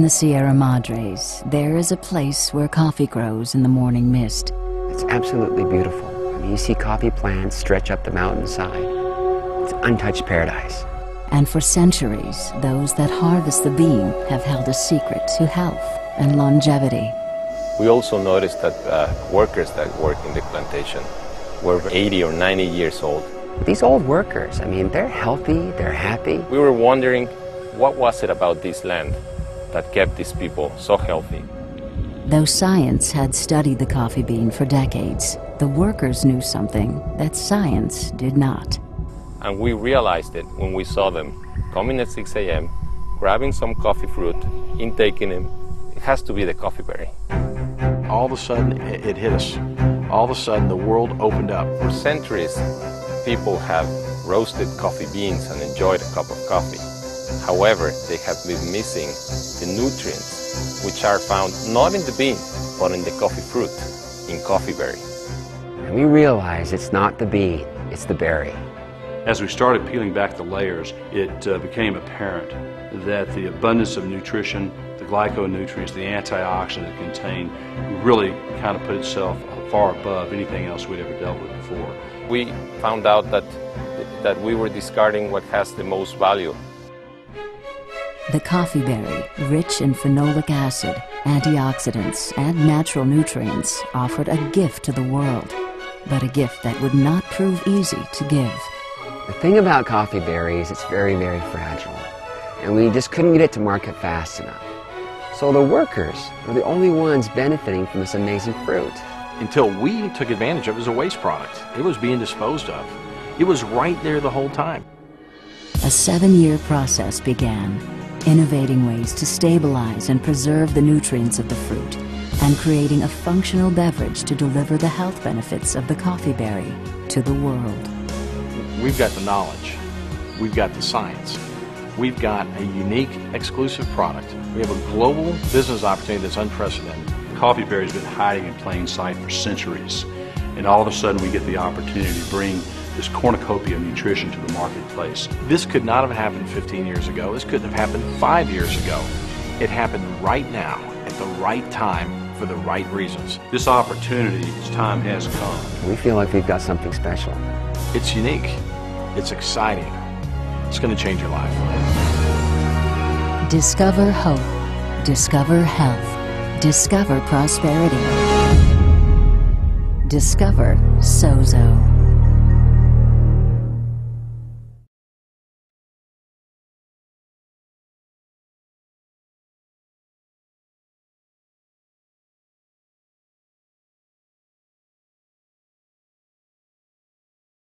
the Sierra Madres, there is a place where coffee grows in the morning mist. It's absolutely beautiful. I mean, you see coffee plants stretch up the mountainside. It's untouched paradise. And for centuries, those that harvest the bean have held a secret to health and longevity. We also noticed that workers that work in the plantation were 80 or 90 years old. These old workers, I mean, they're healthy, they're happy. We were wondering, what was it about this land that kept these people so healthy? Though science had studied the coffee bean for decades, the workers knew something that science did not. And we realized it when we saw them coming at 6 a.m., grabbing some coffee fruit, intaking it. It has to be the coffee berry. All of a sudden, it hit us. All of a sudden, the world opened up. For centuries, people have roasted coffee beans and enjoyed a cup of coffee. However, they have been missing the nutrients, which are found not in the bean, but in the coffee fruit, in coffee berry. And we realize it's not the bean, it's the berry. As we started peeling back the layers, it became apparent that the abundance of nutrition, the glyconutrients, the antioxidants it contained, really kind of put itself far above anything else we'd ever dealt with before. We found out that we were discarding what has the most value. The coffee berry, rich in phenolic acid, antioxidants, and natural nutrients, offered a gift to the world, but a gift that would not prove easy to give. The thing about coffee berries, it's very, very fragile. And we just couldn't get it to market fast enough. So the workers were the only ones benefiting from this amazing fruit. Until we took advantage of it as a waste product. It was being disposed of. It was right there the whole time. A 7-year process began, innovating ways to stabilize and preserve the nutrients of the fruit, and creating a functional beverage to deliver the health benefits of the coffee berry to the world. We've got the knowledge. We've got the science. We've got a unique, exclusive product. We have a global business opportunity that's unprecedented. Coffee berry's been hiding in plain sight for centuries, and all of a sudden we get the opportunity to bring this cornucopia of nutrition to the marketplace. This could not have happened 15 years ago. This couldn't have happened 5 years ago. It happened right now, at the right time, for the right reasons. This opportunity, its time has come. We feel like we've got something special. It's unique. It's exciting. It's going to change your life. Discover hope. Discover health. Discover prosperity. Discover Sozo.